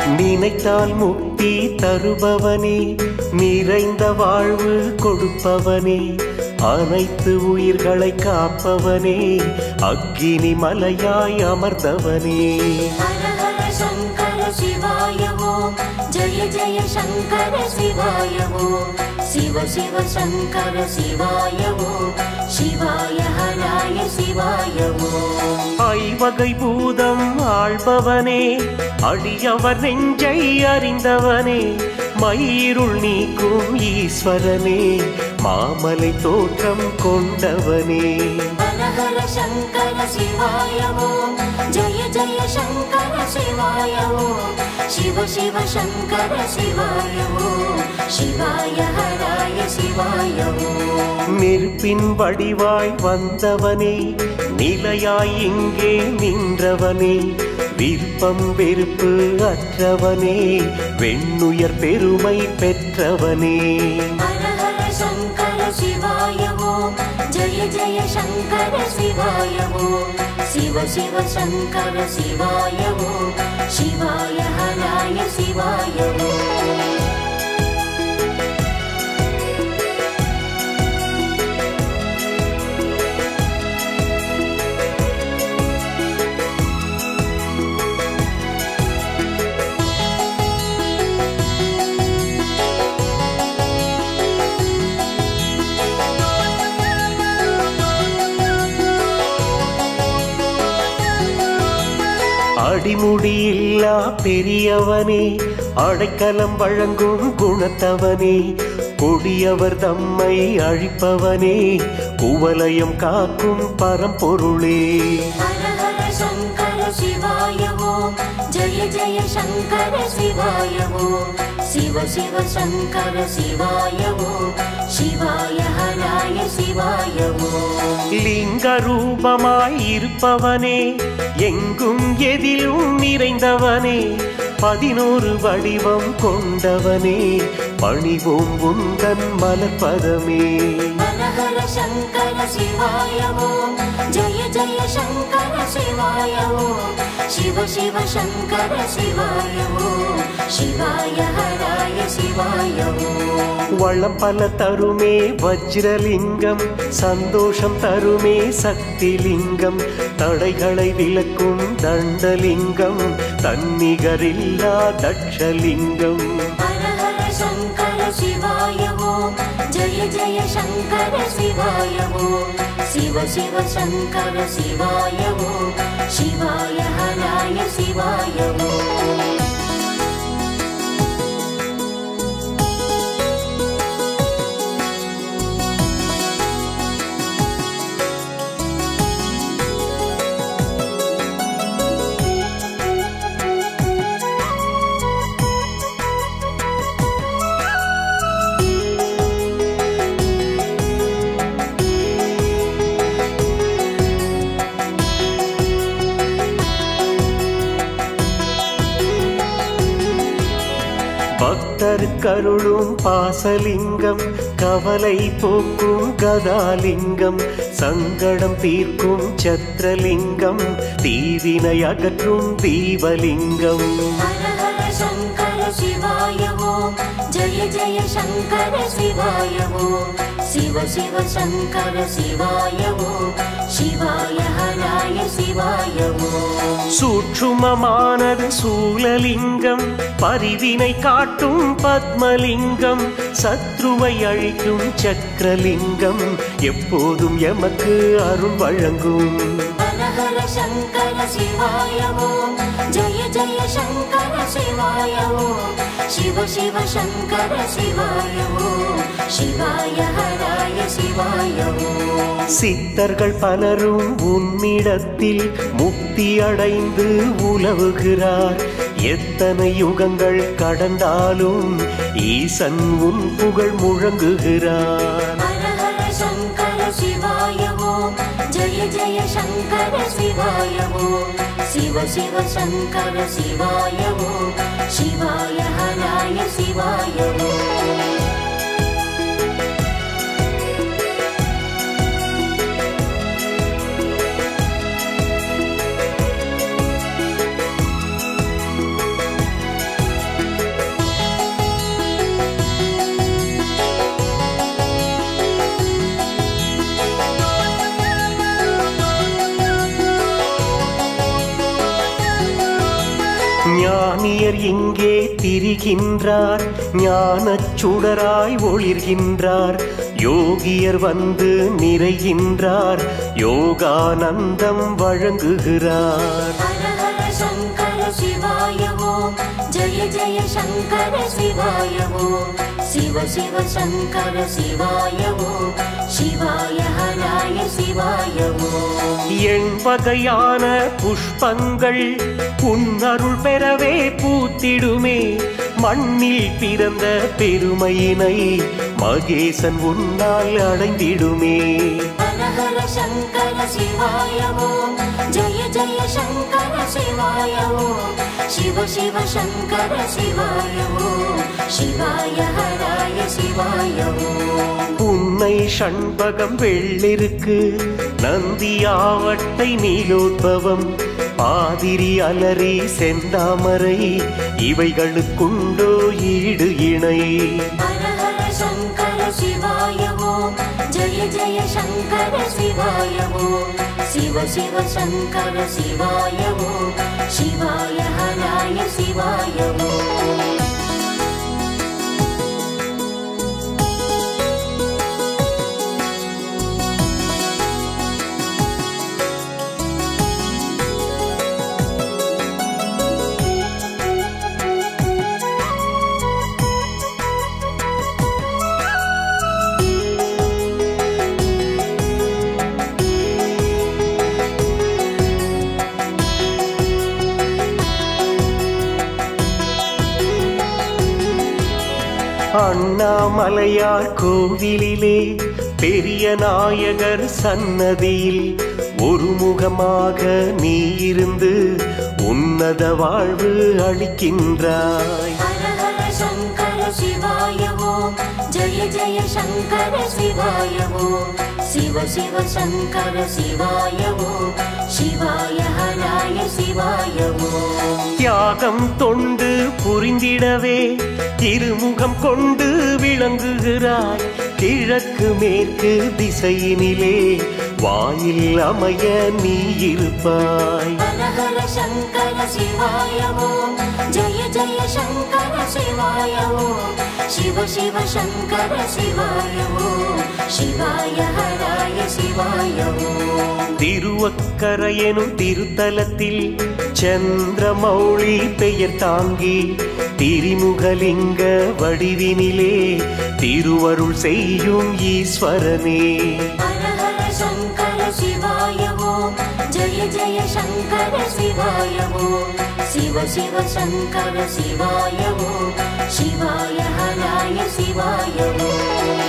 நினைத்தால் முக்தி தருபவனே, நிறைந்த வாழ்வு கொடுப்பவனே, அனைத்து உயிர்களை காப்பவனே, அக்கினி மலையாய் அமர்ந்தவனே. ஹர ஹர சங்கர சிவாய ஓம், ஜெய ஜெய சங்கர சிவாய ஓம், சிவ சிவ சங்கர சிவாய ஓம், சிவாய ஹராய சிவாய ஓம். ஐவகை பூதம் ஆள்பவனே, அடியவர் நெஞ்சை அறிந்தவனே, மயிருள் நீக்கும் ஈஸ்வரனே, மாமலை தோற்றம் கொண்டவனே. ஹர ஹர சங்கர சிவாய ஓம், ஜெய ஜெய சங்கர சிவாய ஓம், சிவ சிவ சங்கர சிவாய ஓம், சிவாய ஹராய சிவாய ஓம். நெருப்பின் வடிவாய் வந்தவனே, நிலையாய் இங்கே நின்றவனே, விருப்பம் வெறுப்பு அற்றவனே, வெண்ணுயர் பெருமை பெற்றவனே. ஹர ஹர சங்கர சிவாய ஓம், ஜெய ஜெய சங்கர சிவாய ஓம், சிவ சிவ சங்கர சிவாய ஓம், சிவாய ஹராய சிவாய ஓம். அடிமுடியில்லா பெரியவனே, அடைக்கலம் வழங்கும் குணத்தவனே, கொடியவர் தம்மை அழிப்பவனே, குவலயம் காக்கும் பரம்பொருளே. ஹர ஹர சங்கர சிவாய ஓம், ஜெய ஜெய சங்கர சிவாய ஓம், சிவ சிவ சங்கர சிவாய ஓம், சிவாய ஹராய சிவாய ஓம். லிங்க ரூபமாய் இருப்பவனே, எங்கும் எதிலும் நிறைந்தவனே, 11 வடிவம் கொண்டவனே, பணிவோம் உந்தன் மலர்பதமே. ஹர ஹர சங்கர சிவாய ஓம், ஜெய ஜெய சங்கர சிவாய ஓம், சிவ சிவ சங்கர சிவாய ஓம், சிவாய ஹராய சிவாய ஓம். வளம் பல தருமே வஜ்ரலிங்கம், சந்தோஷம் தருமே சக்திலிங்கம், தடைகளை விலக்கும் தண்டலிங்கம், தன்னிகரில்லா தட்சலிங்கம். ஹர ஹர சங்கர சிவாய ஓம், ஜெய ஜெய சங்கர சிவாய ஓம், சிவ சிவ சங்கர சிவாய ஓம், சிவாய ஹராய சிவாய ஓம். பக்தருக்கருளும் பாசலிங்கம், கவலை போக்கும் கதாலிங்கம், சங்கடம் தீர்க்கும் சத்ரலிங்கம், தீவினை அகற்றும் தீபலிங்கம். ஹர ஹர சங்கர சிவாய ஓம், ஜெய ஜெய சங்கர சிவாய ஓம், சிவ சிவ சங்கர சிவாய ஓம், சிவாய ஹராய சிவாய ஓம். சூட்சுமமானது சூலலிங்கம், பரிவினை காட்டும் பத்மலிங்கம், சத்ருவை அழிக்கும் சக்கரலிங்கம், எப்போதும் எமக்கு அருள் வழங்கும். ஹர ஹர சங்கர சிவாய ஓம், ஜெய ஜெய சங்கர சிவாய ஓம், சிவ சிவ சங்கர சிவாய ஓம், சிவாய ஹராய சிவாய ஓம். சித்தர்கள் பலரும் உன்னிடத்தில் முக்தி அடைந்து உலவுகிறார், எத்தனை யுகங்கள் கடந்தாலும் ஈசன் உன் புகழ் முழங்குகிறார். ஹர ஹர சங்கர சிவாய ஓம், ஜெய ஜெய சங்கர சிவாய ஓம், சிவ சிவ சங்கர சிவாய ஓம், சிவாய ஹராய சிவாய ஓம். ஞானியர் இங்கே திரிகின்றார், ஞானச் சுடராய் ஒளிர்கின்றார். யோகியர் வந்து நிறைகின்றார், யோகானந்தம் வழங்குகிறார். ஹர ஹர சங்கர சிவாய ஓம், ஜெய ஜெய சங்கர சிவாய ஓம், சிவ சிவ சங்கர சிவாய ஓம், சிவாய ஹராய சிவாய ஓம். எண்பகையான புஷ்பங்கள் உன்னருள் பெறவே பூத்திடுமே. மண்ணில் பிறந்த பெருமையினை மகேசன் உன்னால் அடைந்திடுமே. ஹர ஹர சங்கர சிவாய ஓம், ஜெய ஜெய சங்கர சிவாய ஓம், சிவ சிவ சங்கர சிவாய ஓம், சிவாய ஹராய சிவாய ஓம். உன்னை ஷண்பகம் வெள்ளிருக்கு, நந்தியாவட்டை நீலோத்பவம், பாதிரி அலரி செந்தாமரை, இவைகளுக்குண்டோ ஈடு இணை. ஹர ஹர சங்கர சிவாய ஓம், ஜெய ஜெய சங்கர சிவாய ஓம், சிவ சிவ சங்கர சிவாய ஓம், சிவாய ஹராய சிவாய ஓம். அண்ணாமலையார் கோவிலிலே பெரிய நாயகர் சன்னதியில் ஒரு முகமாக நீ இருந்து உன்னத வாழ்வு அளிக்கின்றாய். ஹர ஹர சங்கர சிவாய ஓம், ஜெய ஜெய சங்கர சிவாய ஓம், சிவ சிவ சங்கர சிவாய ஓம், சிவாய ஹராய சிவாய ஓம். தியாகம் தொண்டு புரிந்திடவே திருமுகம் கொண்டு விளங்குகிறாய். கிழக்கு மேற்கு திசையினிலே வாயில் அமைய நீ இருப்பாய். ஹர ஹர சங்கர சிவாய ஓம், ஜெய ஜெய சங்கர சிவாய ஓம், சிவ சிவ சங்கர சிவாய ஓம், சிவாய ஹராய சிவாய ஓம். திருவக்கரையெனும் திருத்தலத்தில் சந்திரமௌழி பெயர் தாங்கி திரிமுகலிங்க வடிவினிலே திருவருள் செய்யும் ஈஸ்வரனே. ஹர ஹர சங்கர சிவாய ஓம், ஜெய ஜெய சங்கர சிவாய ஓம், சிவ சிவ சங்கர சிவாய ஓம், சிவாய ஹராய சிவாய ஓம்.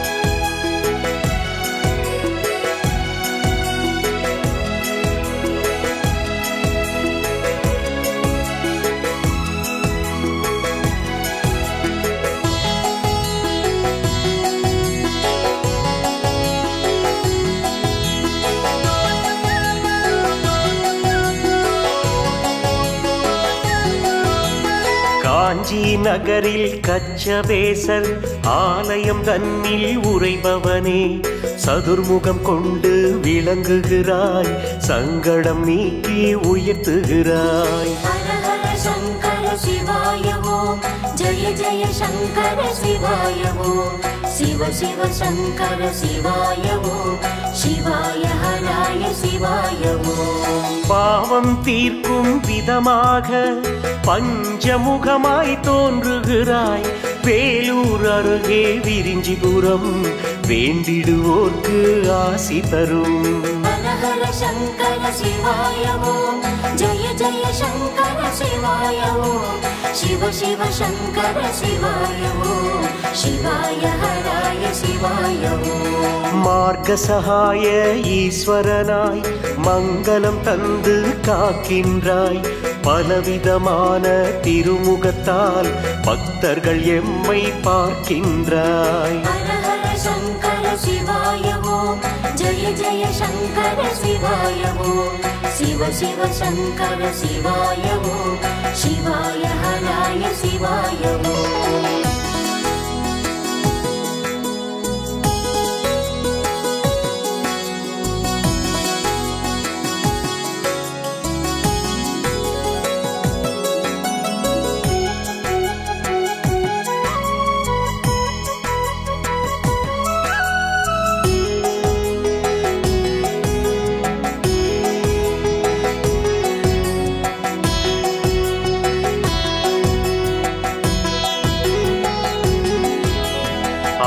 காஞ்சி நகரில் கச்சபேசர் ஆலயம் தன்னில் உறைபவனே, சதுர்முகம் கொண்டு விளங்குகிறாய், சங்கடம் நீக்கி உயர்த்துகிறாய். ஹர ஹர சங்கர சிவாய ஓம், ஜெய ஜெய சங்கர சிவாய ஓம், சிவ சிவ சங்கர சிவாய ஓம், சிவாய ஹராய சிவாய ஓம். பாவம் தீர்க்கும் விதமாக பஞ்சமுகமாய் தோன்றுகிறாய். வேலூர் அருகே விரிஞ்சிபுரம் வேண்டிடுவோர்க்கு ஆசி தரும். ஹர ஹர சங்கர சிவாய ஓம், ஜெய ஜெய சங்கர சிவாய ஓம், சிவ சிவ சங்கர சிவாய ஓம், சிவாய ஹராய சிவாய ஓம். மார்க்க சகாய ஈஸ்வரனாய் மங்களம் தந்து காக்கின்றாய். பலவிதமான திருமுகத்தால் பக்தர்கள் எம்மை பார்க்கின்றாய். ஹர ஹர சங்கர சிவாய ஓம், ஜெய ஜெய சங்கர சிவாய ஓம், சிவ சிவ சங்கர சிவாய ஓம், சிவாய ஹராய சிவாய ஓம்.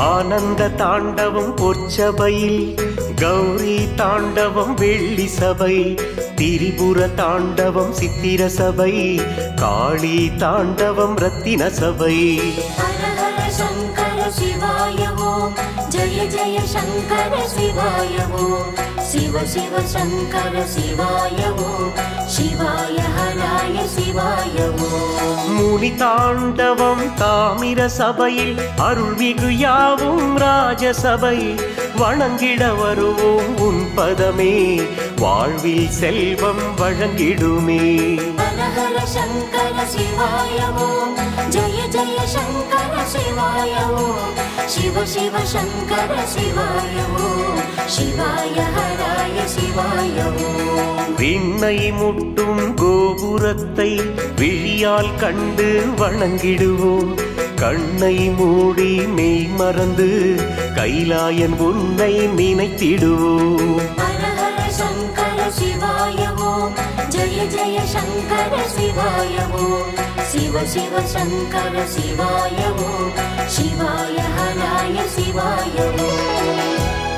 ஆனந்த தாண்டவம் பொற்சபையில், கௌரி தாண்டவம் வெள்ளி சபை, திரிபுர தாண்டவம் சித்திர சபை, காளி தாண்டவம் ரத்தின சபை. ஹர ஹர சங்கர சிவாய ஓம், ஜெய ஜெய சங்கர சிவாய ஓம், சிவ சிவ சங்கர சிவாய ஓம், சிவாய ஹராய சிவாய ஓம். முனி தாண்டவம் தாமிர சபையில், அருள்மிகு யாவும் ராஜசபை, வணங்கிட வருவோம் உன் பதமே, வாழ்வில் செல்வம் வழங்கிடுமே. ஹர ஹர சங்கர சிவாய ஓம், ஜெய ஜெய சங்கர சிவாய ஓம், சிவ சிவ சங்கர சிவாய ஓம், சிவாய ஹராய சிவாய ஓம். விண்ணை முட்டும் கோபுரத்தை விழியால் கண்டு வணங்கிடுவோம், கண்ணை மூடி மெய் மறந்து கைலாயன் உன்னை நினைத்திடுவோம். ஹர ஹர சங்கர சிவாய ஓம், ஜெய ஜெய சங்கர சிவாய ஓம், சிவ சிவ சங்கர சிவாய ஓம், சிவாய ஹராய சிவாய ஓம்.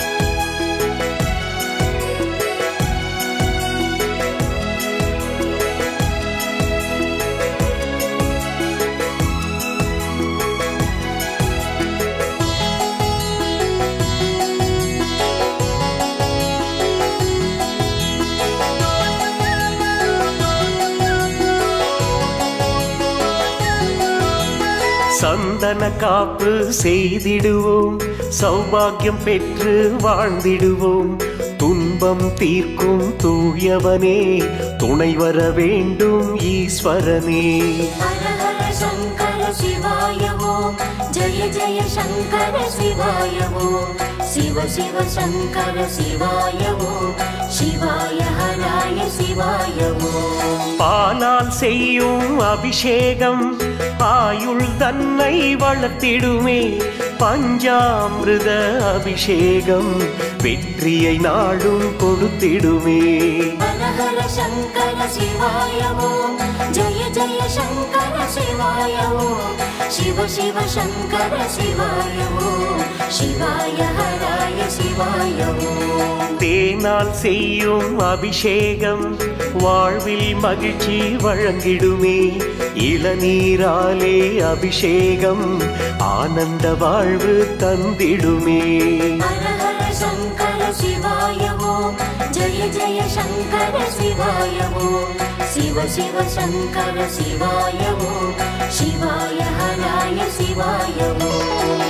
சந்தன காப்பு செய்திடுவோம், சௌபாகியம் பெற்று வாழ்ந்திடுவோம், துன்பம் தீர்க்கும் தூயவனே, துணை வர வேண்டும் ஈஸ்வரனே. ஹர ஹர சங்கர சிவாய ஓம், ஜெய ஜெய சங்கர சிவாய ஓம், சிவ சிவ சங்கர சிவாய ஓம், சிவாய ஹராய சிவாய ஓம். பாலால் செய்யும் அபிஷேகம் ஆயுள் தன்னை வளர்த்திடுமே, பஞ்சாமிருத அபிஷேகம் வெற்றியை நாடும் கொடுத்திடுமே. ஹர ஹர சங்கர சிவாய ஓம், ஜெய ஜெய சங்கர சிவாய ஓம், சிவ சிவ சங்கர சிவாய ஓம், சிவாய ஹராய சிவாய ஓம். தேனால் செய்யும் அபிஷேகம் வாழ்வில் மகிழ்ச்சி வழங்கிடுமே, இளநீராலே அபிஷேகம் ஆனந்த வாழ்வு தந்திடுமே. ஹர ஹர சங்கர சிவாய ஓம், ஜெய ஜெய சங்கர சிவாய ஓம், சிவ சிவ சங்கர சிவாய ஓம், சிவாய ஹராய சிவாய ஓம்.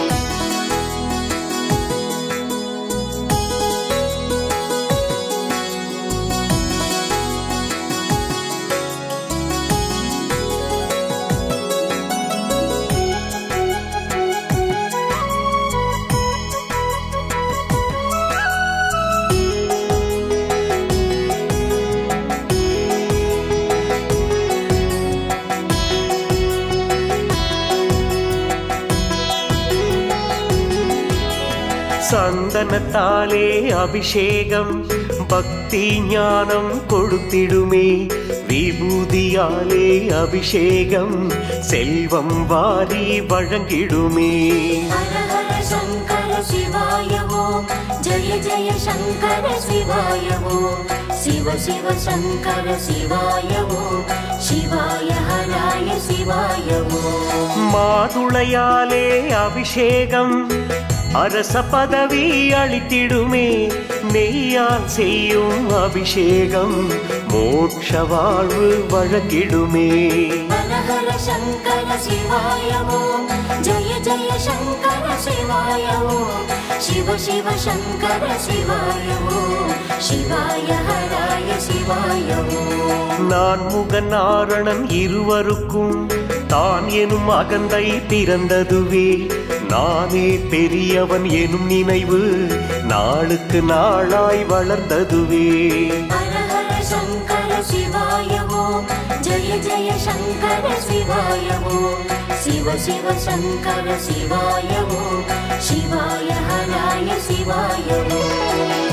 சந்தனத்தாலே அபிஷேகம் பக்தி ஞானம் கொடுத்திடுமே, விபூதியாலே அபிஷேகம் செல்வம் வாரி வழங்கிடுமே. ஹர ஹர சங்கர சிவாய ஓம், ஜெய ஜெய சங்கர சிவாய ஓம், சிவ சிவ சங்கர சிவாய ஓம், சிவாய ஹராய சிவாய ஓம். மாதுளையாலே அபிஷேகம் அரச பதவி அளித்திடுமே, நெய்யால் செய்யும் அபிஷேகம் மோட்ச வாழ்வு வழங்கிடுமே. ஹர ஹர சங்கர சிவாய ஓம், ஜெய ஜெய சங்கர சிவாய ஓம், சிவ சிவ சங்கர சிவாய ஓம், சிவாய ஹராய சிவாய ஓம். நான் முகன் நாரணன் இருவருக்கும் தான் எனும் அகந்தை பிறந்ததுவே, நானே பெரியவன் எனும் நினைவு நாளுக்கு நாளாய் வளர்ந்ததுவே. ஹர ஹர சங்கர சிவாய ஓம், ஜெய ஜெய சங்கர சிவாய ஓம், சிவ சிவ சங்கர சிவாய ஓம், சிவாய ஹராய சிவாய ஓம்.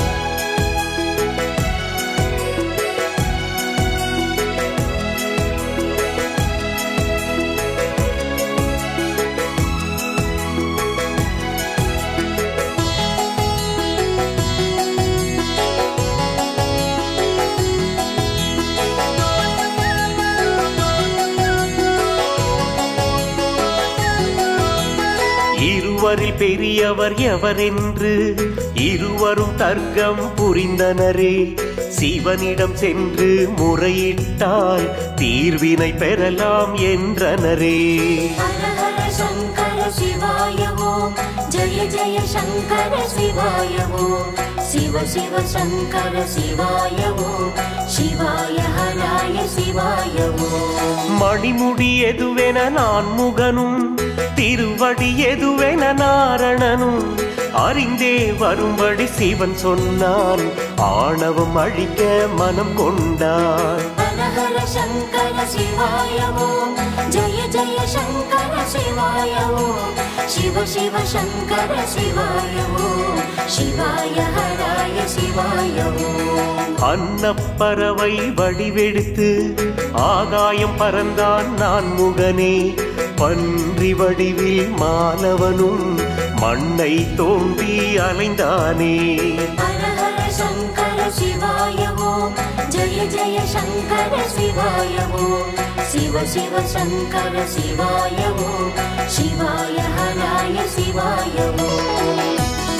இருவரில் பெரியவர் எவரென்று இருவரும் தர்க்கம் புரிந்தனரே. சிவனிடம் சென்று முறையிட்டால் தீர்வினை பெறலாம் என்றனரே. ஹர ஹர சங்கர சிவாய ஓம், ஜெய ஜெய சங்கர சிவாய ஓம், சிவ சிவ சங்கர சிவாய ஓம், சிவாய ஹராய சிவாய ஓம். மணிமுடி எதுவென நான் முகனும், திருவடி எதுவென நாரணனும் அறிந்தே வரும்படி சிவன் சொன்னான். ஆணவம் அழிக்க மனம் கொண்டான். ஹர ஹர சங்கர சிவாய ஓம், ஜெய ஜெய சங்கர சிவாய ஓம், சிவ சிவ சங்கர சிவாய ஓம், சிவாய ஹராய சிவாய ஓம். அன்னப்பறவை வடிவெடுத்து ஆகாயம் பறந்தான் நான் முகனே. பன்றி வடிவில் மாலவனும் மண்ணை தோண்டி அலைந்தானே. ஹர ஹர சங்கர சிவாய ஓம், ஜெய ஜெய சங்கர சிவாய ஓம், சிவ சிவ சங்கர சிவாய ஓம், சிவாய ஹராய சிவாய ஓம்.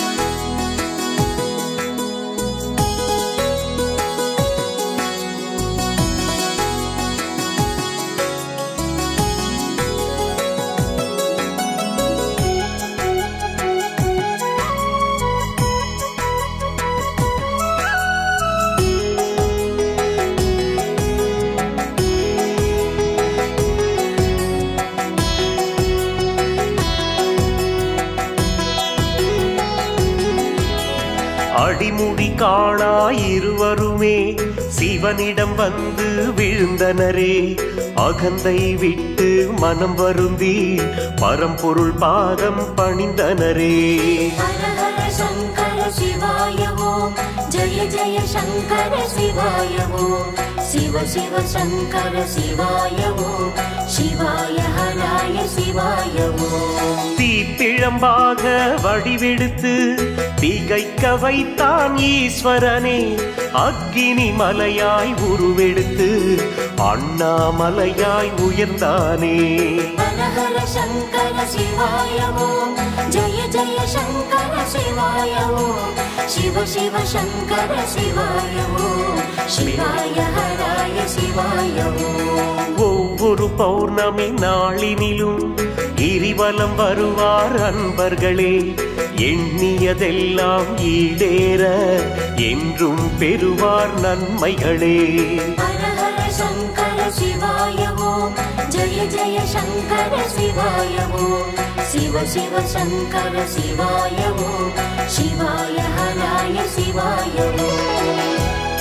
அடிமுடி காணா இருவருமே சிவனிடம் வந்து விழுந்தனரே. அகந்தை விட்டு மனம் வருந்தி பரம்பொருள் பாதம் பணிந்தனரே. ஹர ஹர சங்கர சிவாய ஓம், ஜெய ஜெய சங்கர சிவாய ஓம், சிவ சிவ சங்கர சிவாய ஓம், சிவாய ஹராய சிவாய ஓம். தீப்பிழம்பாக வடிவெடுத்து திகைக்க வைத்தான் ஈஸ்வரனே. அக்கினி மலையாய் உருவெடுத்து அண்ணாமலையாய் உயர்ந்தானே. ஹர ஹர சங்கர சிவாய ஓம், ஜெய ஜெய சங்கர சிவாய ஓம், சிவ சிவ சங்கர சிவாய ஓம், சிவாய ஹராய சிவாய ஓம். ஒவ்வொரு பௌர்ணமி நாளினிலும் கிரிவலம் வருவார் அன்பர்களே. எண்ணியதெல்லாம் ஈடேற என்றும் பெறுவார் நன்மைகளே. ஹர ஹர சங்கர சிவாய ஓம், ஜெய ஜெய சங்கர சிவாய ஓம், சிவ சிவ சங்கர சிவாய ஓம், சிவாய ஹராய சிவாய ஓம்.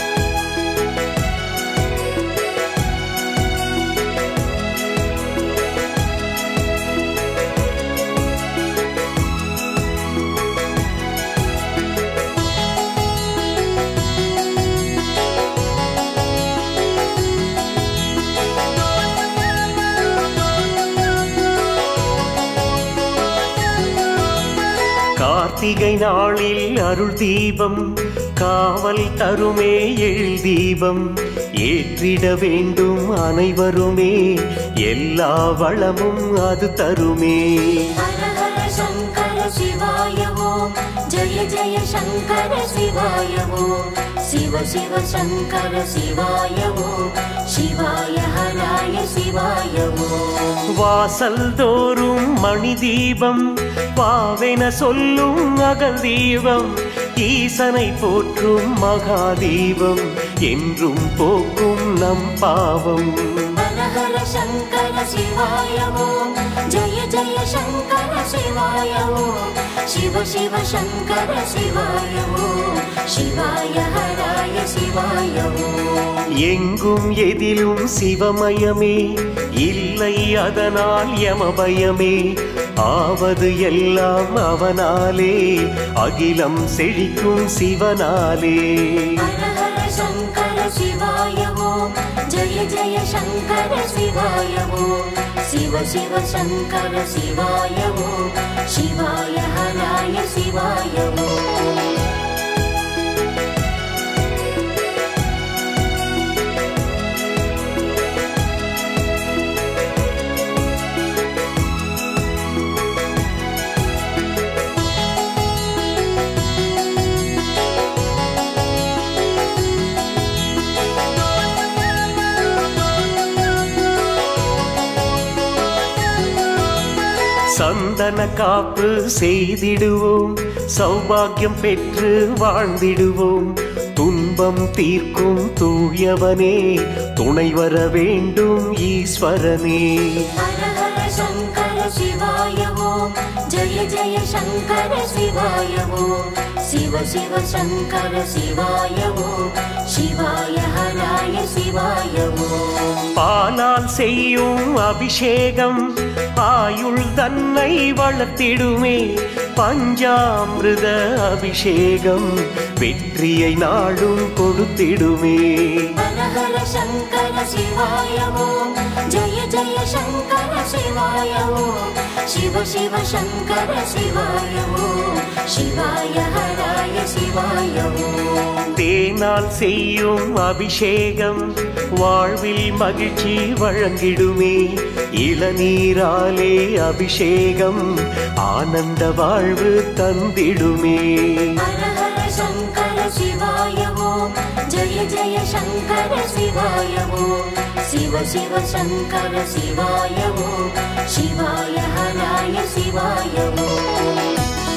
கார்த்திகை நாளில் அருள் தீபம் காவல் தருமே எழில் தீபம். ஏற்றிட வேண்டும் அனைவருமே, எல்லா வளமும் அது தருமே. ஹர ஹர சங்கர சிவாய ஓம், ஜெய ஜெய சங்கர சிவாய ஓம், சிவ சிவ சங்கர சிவாய ஓம், சிவாய ஹராய சிவாய ஓம். வாசல் தோறும் மணி தீபம் பாவென சொல்லும் அகல் தீபம். ஈசனை போற்றும் மகாதீபம் என்றும் போக்கும் நம் பாவம். ஹர ஹர சங்கர சிவாய ஓம், ஜெய ஜெய சங்கர சிவாய ஓம், சிவ சிவ சங்கர சிவாய ஓம், சிவாய ஹராய சிவாய ஓம். எங்கும் எதிலும் சிவமயமே, இல்லை அதனால் யமபயமே. ஆவது எல்லாம் அவனாலே, அகிலம் செழிக்கும் சிவனாலே. ஹர ஹர சங்கர சிவாய ஓம், ஜெய ஜெய சங்கர சிவாய ஓம், சிவ சிவ சங்கர சிவாய ஓம், சிவாய ஹராய சிவாய ஓம். சந்தன காப்பு செய்திடுவோம், சௌபாகியம் பெற்று வாழ்ந்திடுவோம். துன்பம் தீர்க்கும் தூயவனே, துணை வர வேண்டும் ஈஸ்வரனே. ஹர ஹர சங்கர சிவாய ஓம், ஜெய ஜெய சங்கர சிவாய ஓம், சிவ சிவ சங்கர சிவாய ஓம், சிவாய ஹராய சிவாய ஓம். பாலால் செய்யும் அபிஷேகம் ஆயுள் தன்னை வளர்த்திடுமே. பஞ்சாமிருத அபிஷேகம் வெற்றியை நாடும் கொடுத்திடுமே. ஹர ஹர சங்கர சிவாய ஓம், ஜெய ஜெய சங்கர சிவாய ஓம், சிவ சிவ சங்கர சிவாய ஓம், சிவாய ஹராய சிவாய ஓம். தேனால் செய்யும் அபிஷேகம் வாழ்வில் மகிழ்ச்சி வழங்கிடுமே. இளநீராலே அபிஷேகம் ஆனந்த வாழ்வு தந்திடுமே. ஹர ஹர சங்கர சிவாய ஓம், ஜெய ஜெய சங்கர சிவாய ஓம், சிவ சிவ சங்கர சிவாய ஓம், சிவாய ஹராய சிவாய ஓம்.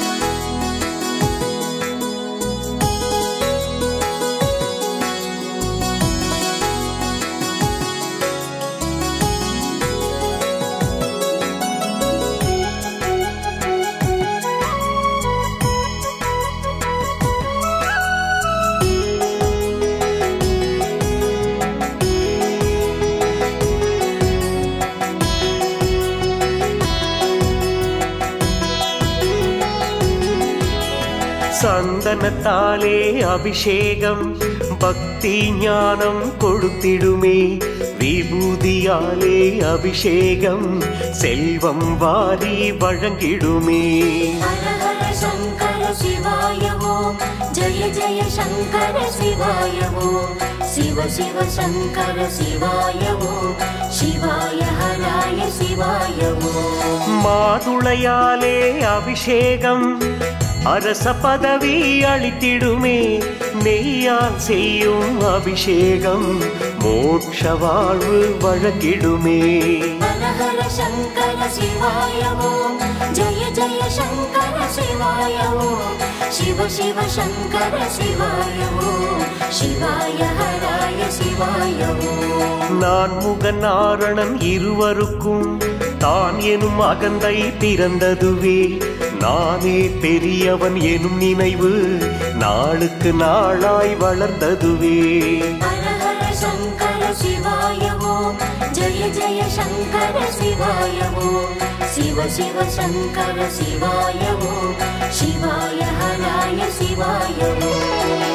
சந்தனத்தாலே அபிஷேகம் பக்தி ஞானம் கொடுத்திடுமே. விபூதியாலே அபிஷேகம் செல்வம் வாரி வழங்கிடுமே. ஹர ஹர சங்கர சிவாய ஓம், ஜெய ஜெய சங்கர சிவாய ஓம், சிவ சிவ சங்கர சிவாய ஓம், சிவாய ஹராய சிவாய ஓம். மாதுளையாலே அபிஷேகம் அரச பதவி அளித்திடுமே. நெய்யால் செய்யும் அபிஷேகம் மோட்ச வாழ்வு வழங்கிடுமே. ஹர ஹர சங்கர சிவாய ஓம், ஜெய ஜெய சங்கர சிவாய ஓம், சிவ சிவ சங்கர சிவாய ஓம், சிவாய ஹராய சிவாய ஓம். நான் முகன் நாரணன் இருவருக்கும் தான் எனும் அகந்தை பிறந்ததுவே. நானே பெரியவன் எனும் நினைவு நாளுக்கு நாளாய் வளர்ந்ததுவே. ஹர ஹர சங்கர சிவாய ஓம், ஜெய ஜெய சங்கர சிவாய ஓம், சிவ சிவ சங்கர சிவாய ஓம், சிவாய ஹராய சிவாய ஓம்.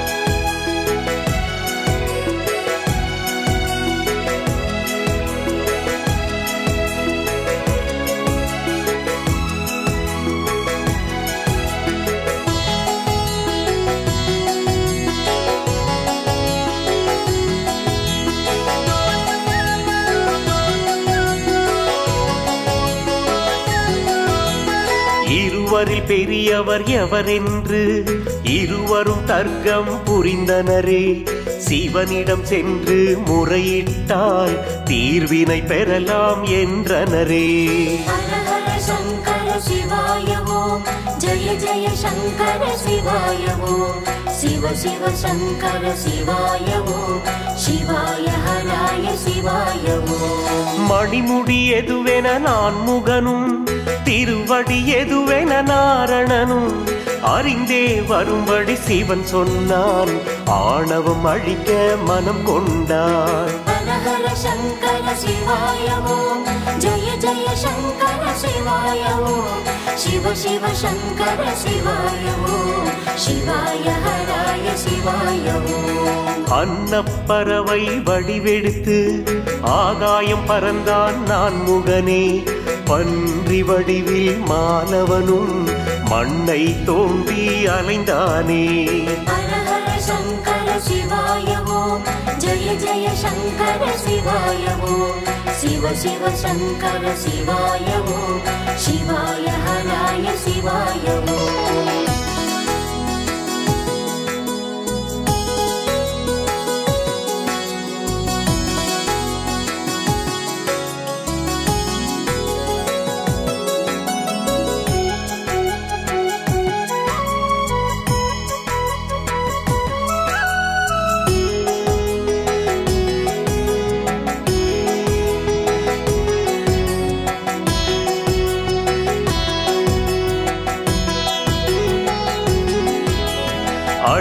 இருவரில் பெரியவர் எவரென்று இருவரும் தர்க்கம் புரிந்தனரே. சிவனிடம் சென்று முறையிட்டால் தீர்வினை பெறலாம் என்றனரே. ஹர ஹர சங்கர சிவாய ஓம், ஜெய ஜெய சங்கர சிவாய ஓம், சிவ சிவ சங்கர சிவாய ஓம், சிவாய ஹராய சிவாய ஓம். மணிமுடி எதுவென நான் முகனும், திருவடி எதுவென நாரணனும் அறிந்தே வரும்படி சிவன் சொன்னான். ஆணவம் அழிக்க மனம் கொண்டான். ஹர ஹர சங்கர சிவாய ஓம், ஜெய ஜெய சங்கர சிவாய ஓம், சிவ சிவ சங்கர சிவாய ஓம், சிவாய ஹராய சிவாய ஓம். அன்னப்பறவை வடிவெடுத்து ஆகாயம் பறந்தான் நான் முகனே. பன்றி வடிவில் மாலவனும் மண்ணை தோண்டி அலைந்தானே. ஹர ஹர சங்கர சிவாய ஓம், ஜெய ஜெய சங்கர சிவாய ஓம், சிவ சிவ சங்கர சிவாய ஓம், சிவாய ஹராய சிவாய ஓம்.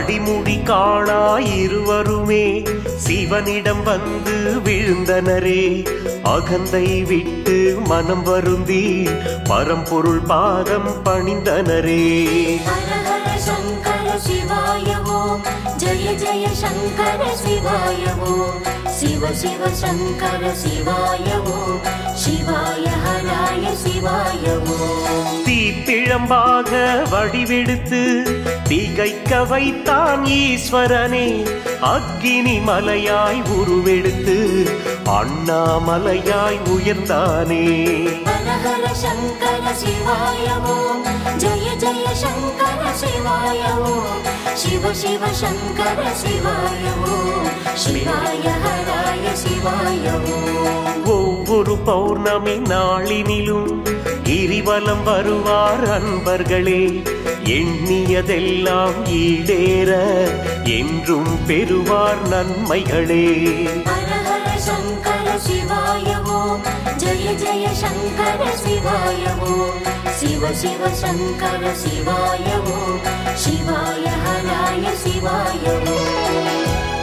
அடிமுடி காணா இருவருமே சிவனிடம் வந்து விழுந்தனரே. அகந்தை விட்டு மனம் வருந்தி பரம்பொருள் பாதம் பணிந்தனரே. ஹர ஹர சங்கர சிவாய ஓம், ஜெய ஜெய சங்கர சிவாய ஓம், சிவ சிவ சங்கர சிவாய ஓம், சிவாய ஹராய சிவாய ஓம். தீப்பிழம்பாக வடிவெடுத்து திகைக்க வைத்தான் ஈஸ்வரனே. அக்கினி மலையாய் உருவெடுத்து அண்ணாமலையாய் உயர்ந்தானே. ஹர ஹர சங்கர சிவாய ஓம், ஜெய ஜெய சங்கர சிவாய ஓம், சிவ சிவ சங்கர சிவாய ஓம், சிவாய ஹராய சிவாய ஓம். ஒவ்வொரு பௌர்ணமி நாளினிலும் கிரிவலம் வருவார் அன்பர்களே. எண்ணியதெல்லாம் ஈடேற என்றும் பெறுவார் நன்மைகளே. ஹர ஹர சங்கர சிவாய ஓம், ஜெய ஜெய சங்கர சிவாய ஓம், சிவ சிவ சங்கர சிவாய ஓம், சிவாய ஹராய சிவாய ஓம்.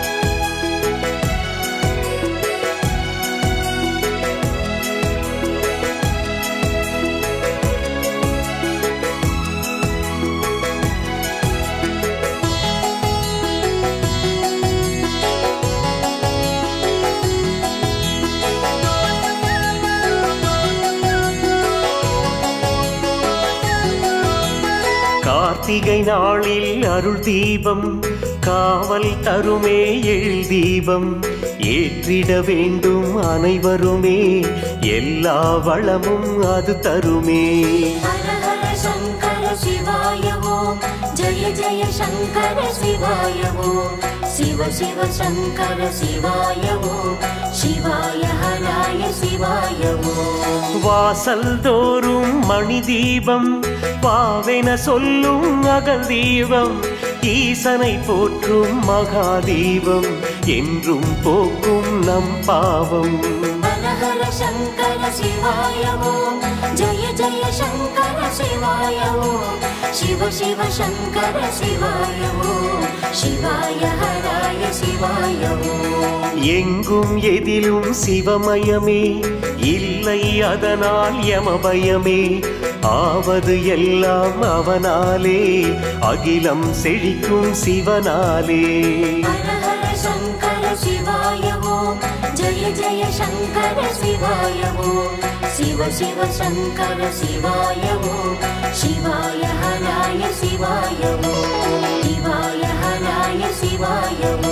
கார்த்திகை நாளில் அருள் தீபம் காவல் தருமே எழில் தீபம். ஏற்றிட வேண்டும் அனைவருமே, எல்லா வளமும் அது தருமே. ஹர ஹர சங்கர சிவாய ஓம், ஜெய ஜெய சங்கர சிவாய ஓம், சிவ சிவ சங்கர சிவாய ஓம், சிவாய ஹராய சிவாய ஓம். வாசல் தோறும் மணி தீபம் பாவென சொல்லும் அகல் தீபம். ஈசனை போற்றும் மகாதீபம் என்றும் போக்கும் நம் பாவம். ஹர ஹர சங்கர சிவாய ஓம், ஜெய ஜெய சங்கர சிவாய ஓம், சிவ சிவ சங்கர சிவாய ஓம், சிவாய ஹராய சிவாய ஓம். எங்கும் எதிலும் சிவமயமே, இல்லை அதனால் யமபயமே. ஆவது எல்லாம் அவனாலே, அகிலம் செழிக்கும் சிவனாலே. ஹர ஹர சங்கர சிவாய ஓம், ஜெய ஜெய சங்கர சிவாய ஓம், சிவ சிவ சங்கர சிவாய ஓம், சிவாய ஹராய சிவாய ஓம், சிவாய ஹராய சிவாய ஓம்.